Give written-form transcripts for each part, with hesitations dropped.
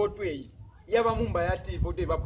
photo hii yaba mumba yati photo ba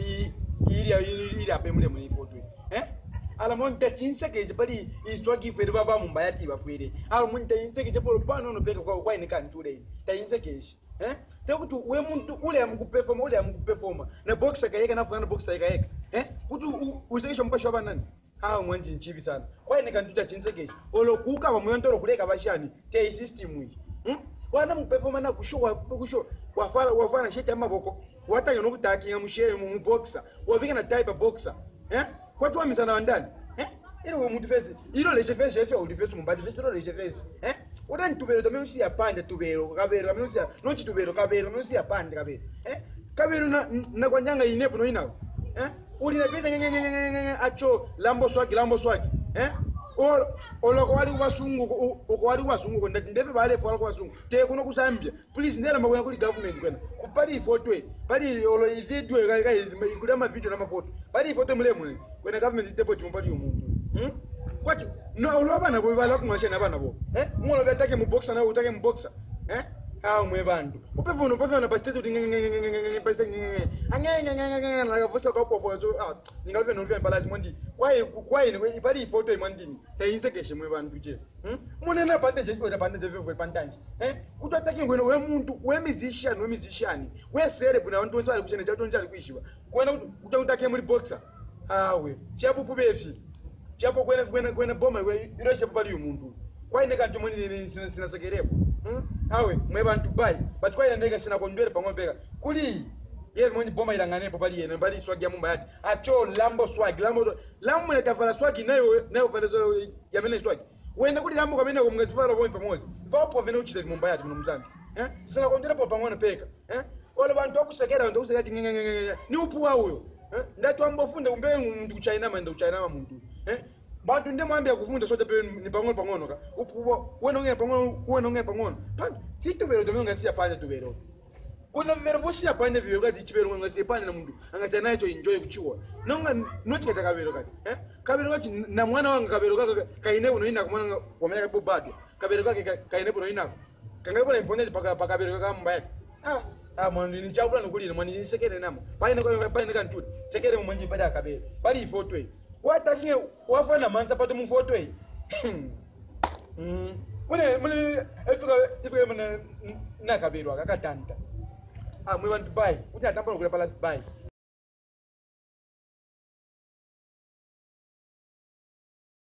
ili ape mule muli photo ala monta chinseke je bali iswagi fere baba mumba yati ba fere ala monta inseke je polo pano no peka kwa ine kan today ta inseke tekuti we muntu ule amkuperforma na boxer kayeka nafuna boxer kayeka kuti uzekisho mpasho banani mwanji nchibi sana kwa ine kan tuta chinsekeshi olokuka bamuyontoro kuleka bashani te system hii wana mperforma na kusho wafana sheti amaboko watanga nokutakinga mushere mu boxer wabika na type boxer kwa tu amisana wandani ilo we muntu fezi ilo leje fezi yefe uli fezi mumbadi fezi ilo leje fezi udani tubero tame usi yapande tubero kabero kame usi nochi tubero kabero kame usi yapande kabero kabero na kwa nyanga inepo no inawo uli na pesa acho lambo swagi oloko wali wasungu ndeve bale fala kwa wasungu te kuno kusambia please ndela mabwana kuli government kwena kupali photo pali olo video ikula ma video na ma photo pali photo mule kwena government tepo chimpali umuntu kwacho no olo bana bo bala kumwasha na bana bo mulo betake mu boxer na utake mu boxer mwe bantu upefuna pasitetu pasitetu la vosa kwa popo ningalve no vya balaji mwandi kwai ni ipali photo imwandini insekeshe mwe bantu je munena panteje fo panteje fo pantanji utatake ngweno we muntu we musician we celebrate na wantu wensali kuchene chato njali kuishiba kwena utake muri boxer we fiapo pubefi fiapo kwena boma we iroshe pali umuntu kwai neka ntumoni sina sekerepo mwe bantu bai but kwa ndega sina kondwele pamwe peka kuli yeye mwenye bomba ilangane popali yene bali swagi ya mumba yati acho lambo swagi lambo ne tavala swagi nayo valezo ya mena swagi wenda kuli lambo kamena kumngazifara bomba pamoja vapo vene uchile mumba yati mnumzanti sina kondwele pamwe peka wale bantu wakusekera bantu kusekati ni upuwa huyo ndatu ambofunda umbe mndu kuchainama muntu bantu ndemwambia kufunda sote pe ni pangono ka upuwa wenongea pangono pan situbero domenga siya panya tubero kuna vero vosi ya panya vyo kati chibero ngasi panya na mundu angata nayo enjoy kuchiwa nonga nochikata kabero kati kabero kati na mwana wanga kabero kaka kaine buno ina kumwana wamenya bobado kabero kake kaine buno ina kanga bula imponje paka kabero kaka mbaya mwana ni chakula nokuli mwana ni sekere namo panya kantu sekere mwanji pada kabero bali photo watakinge wafana manza pato mu photo mune efika na kabero akatanta mwe bantu bai unyatamba ngula pala bai